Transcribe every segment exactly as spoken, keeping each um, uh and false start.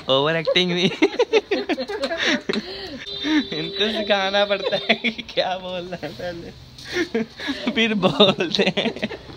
Over acting भी इनको सिखाना पड़ता है कि क्या बोलना है पहले फिर बोलते हैं।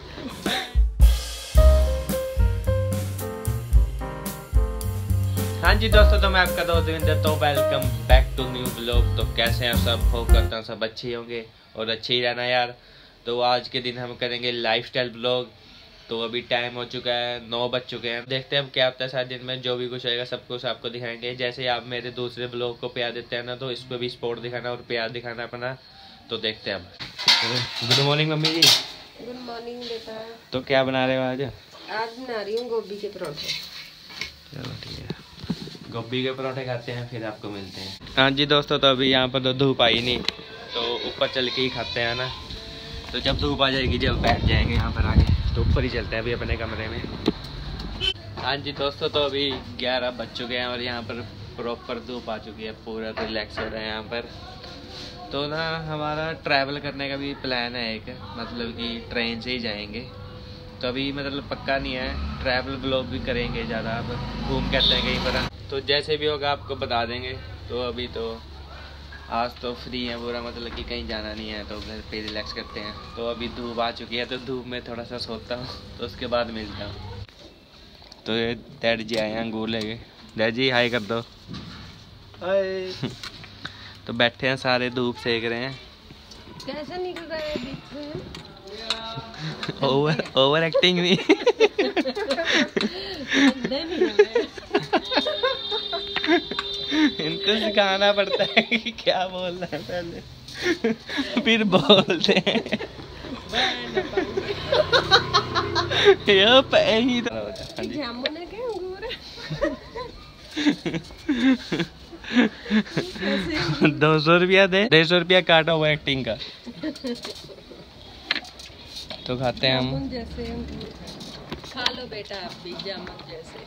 हाँ जी दोस्तों, तो मैं आपका दोस्त देवेंद्र, तो welcome back to new blog. तो कैसे हैं सब? होप करता हूँ सब अच्छे होंगे और अच्छे ही रहना यार। तो आज के दिन हम करेंगे लाइफस्टाइल ब्लॉग। तो अभी टाइम हो चुका है, नौ बज चुके हैं। देखते हैं अब क्या होता है सारे दिन में, जो भी कुछ होगा सब कुछ आपको दिखाएंगे। जैसे आप मेरे दूसरे ब्लॉग को प्यार देते हैं ना, तो इस पर भी सपोर्ट दिखाना और प्यार दिखाना अपना। तो देखते हैं अब। Good morning mummy ji. Good morning बेटा। तो क्या बना रहे हो आज? आज बना रही हूँ गोभी के परोठे। चलो ठीक है, गोभी के परोठे खाते हैं, फिर आपको मिलते हैं। हाँ जी दोस्तों, तो अभी यहाँ पर तो धूप आई नहीं, तो ऊपर चल के ही खाते हैं ना। तो जब धूप आ जाएगी, जब बैठ जाएंगे यहाँ पर आके, तो ऊपर ही चलते हैं अभी अपने कमरे में। हाँ जी दोस्तों, तो अभी ग्यारह बज चुके हैं और यहाँ पर प्रॉपर धूप आ चुकी है, पूरा रिलैक्स हो रहा है यहाँ पर। तो ना हमारा ट्रैवल करने का भी प्लान है एक, मतलब कि ट्रेन से ही जाएंगे। तो अभी मतलब पक्का नहीं है, ट्रैवल ब्लॉग भी करेंगे ज़्यादा, अब घूम के आते हैं कहीं पर। तो जैसे भी होगा आपको बता देंगे। तो अभी तो आज तो फ्री है पूरा, मतलब कि कहीं जाना नहीं है, तो घर पे रिलैक्स करते हैं। तो अभी धूप आ चुकी है, तो धूप में थोड़ा सा सोता हूँ, तो उसके बाद मिलता हूँ। तो ये डैड जी आए हैं अंगूर लेके। डैड जी हाय कर दो। हाय। तो बैठे हैं सारे, धूप सेक रहे हैं। कैसे निकल रहा है बीच में? ओवर ओवर एक्टिंग भी इनको सिखाना पड़ता है कि क्या बोलना है पहले फिर बोलते हैं। ये पैही जामुन है क्या अंगूर? दो सौ रुपया दे, डेढ़ सौ रुपया काटा हुआ एक्टिंग का। तो खाते हैं हम। जैसे खा लो बेटा आप भी जामुन जैसे।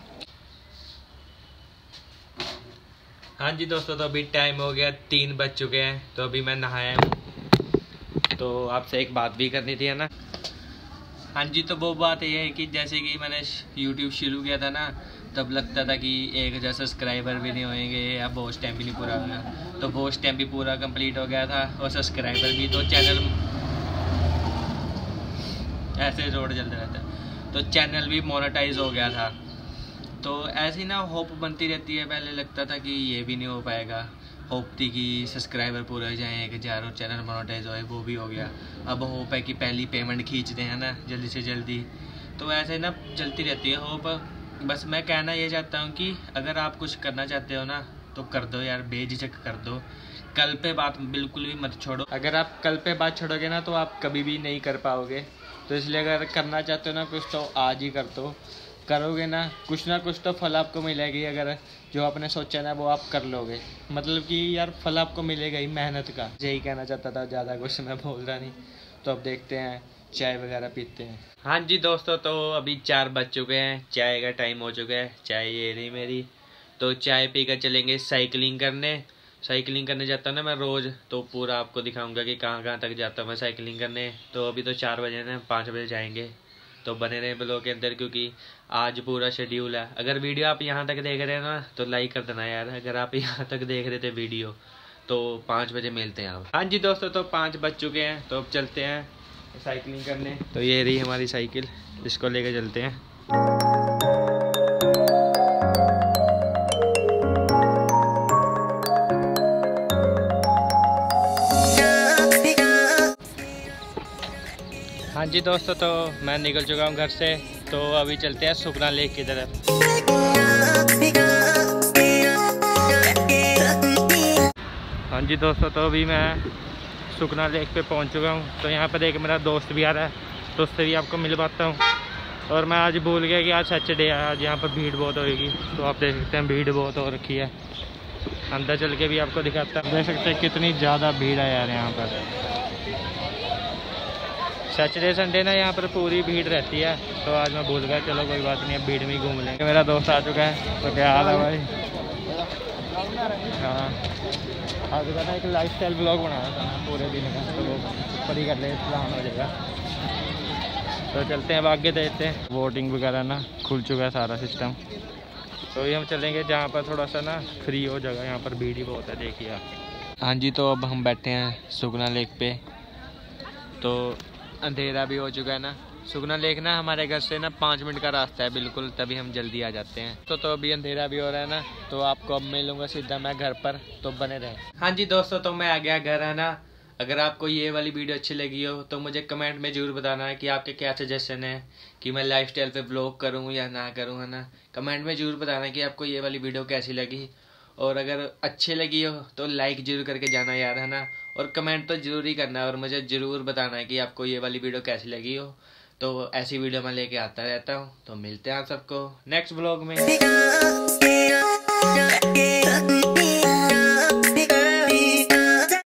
हाँ जी दोस्तों, तो अभी टाइम हो गया, तीन बज चुके हैं। तो अभी मैं नहाया हूँ। तो आपसे एक बात भी करनी थी है ना। हाँ जी, तो वो बात ये है कि जैसे कि मैंने यूट्यूब शुरू किया था ना, तब लगता था कि एक हज़ार सब्सक्राइबर भी नहीं होंगे या वॉच टाइम भी नहीं पूरा होगा। तो वॉच टाइम भी पूरा कंप्लीट हो गया था और सब्सक्राइबर भी। तो चैनल ऐसे रोड चलते रहता है, तो चैनल भी मोनेटाइज हो गया था। तो ऐसी ना होप बनती रहती है। पहले लगता था कि ये भी नहीं हो पाएगा, होप थी कि सब्सक्राइबर पूरे हो जाएँ, एक हज़ार और चैनल मोनेटाइज होए, वो भी हो गया। अब होप है कि पहली पेमेंट खींच दें है ना, जल्दी से जल्दी। तो ऐसे ना चलती रहती है होप। बस मैं कहना ये चाहता हूँ कि अगर आप कुछ करना चाहते हो ना, तो कर दो यार, बेझिझक कर दो। कल पे बात बिल्कुल भी मत छोड़ो। अगर आप कल पे बात छोड़ोगे ना, तो आप कभी भी नहीं कर पाओगे। तो इसलिए अगर करना चाहते हो ना कुछ, तो आज ही कर दो। करोगे ना, कुछ ना कुछ तो फल आपको मिलेगी। अगर जो आपने सोचा ना वो आप कर लोगे, मतलब कि यार फल आपको मिलेगा ही मेहनत का। यही कहना चाहता था, ज़्यादा कुछ मैं बोल रहा नहीं। तो अब देखते हैं, चाय वगैरह पीते हैं। हाँ जी दोस्तों, तो अभी चार बज चुके हैं, चाय का टाइम हो चुका है। चाय ये रही मेरी। तो चाय पीकर चलेंगे साइकिलिंग करने। साइकिलिंग करने जाता हूँ ना मैं रोज़, तो पूरा आपको दिखाऊंगा कि कहाँ कहाँ तक जाता हूँ मैं साइकिलिंग करने। तो अभी तो चार बजे ना, पाँच बजे जाएंगे। तो बने रहे ब्लॉग के अंदर, क्योंकि आज पूरा शेड्यूल है। अगर वीडियो आप यहाँ तक देख रहे हैं ना, तो लाइक कर देना यार। अगर आप यहाँ तक देख रहे थे वीडियो, तो पाँच बजे मिलते हैं आप। हाँ जी दोस्तों, तो पाँच बज चुके हैं, तो अब चलते हैं साइकिलिंग करने। तो ये रही हमारी साइकिल, इसको लेकर चलते हैं। हाँ जी दोस्तों, तो मैं निकल चुका हूँ घर से। तो अभी चलते हैं सुखना लेक की तरफ। हाँ जी दोस्तों, तो अभी मैं सुखना लेक पे पहुँच चुका हूँ। तो यहाँ पर एक मेरा दोस्त भी आ रहा है, तो उससे भी आपको मिलवाता हूँ। और मैं आज भूल गया कि आज सैटरडे है, आज यहाँ पर भीड़ बहुत होगी। तो आप देख सकते हैं भीड़ बहुत हो रखी है। अंदर चल के भी आपको दिखाता हूँ। देख सकते हैं कितनी ज़्यादा भीड़ है यार यहाँ पर। सैटरडे संडे ना यहाँ पर पूरी भीड़ रहती है। तो आज मैं भूल गया, चलो कोई बात नहीं, अब भीड़ में ही घूम लेंगे। मेरा दोस्त आ चुका है। तो क्या हाल है भाई? हाँ, आज का ना एक लाइफस्टाइल ब्लॉग बनाया था ना पूरे दिन का, तो वो ऊपर ही कर ले, प्लान हो जाएगा। तो चलते हैं, अब आगे देखते हैं। वोटिंग वगैरह ना खुल चुका है सारा सिस्टम। तो ये हम चलेंगे जहाँ पर थोड़ा सा ना फ्री हो जगह, यहाँ पर भीड़ ही बहुत है, देखिए आप। हाँ जी, तो अब हम बैठे हैं सुगना लेक पे। तो अंधेरा भी हो चुका है ना। सुगना लेक ना हमारे घर से ना पाँच मिनट का रास्ता है बिल्कुल, तभी हम जल्दी आ जाते हैं। तो तो अभी अंधेरा भी हो रहा है ना, तो आपको अब मिलूंगा सीधा मैं घर पर, तो बने रहे। हाँ जी दोस्तों, तो मैं आ गया घर है ना। अगर आपको ये वाली वीडियो अच्छी लगी हो तो मुझे कमेंट में ज़रूर बताना है कि आपके क्या सजेशन है कि मैं लाइफस्टाइल पे व्लॉग करूँ या ना करूँ, है ना। कमेंट में ज़रूर बताना कि आपको ये वाली वीडियो कैसी लगी, और अगर अच्छी लगी हो तो लाइक ज़रूर करके जाना यार, है ना। और कमेंट तो ज़रूर ही करना है और मुझे ज़रूर बताना है कि आपको ये वाली वीडियो कैसी लगी हो। तो ऐसी वीडियो मैं लेके आता रहता हूँ। तो मिलते हैं आप सबको नेक्स्ट व्लॉग में।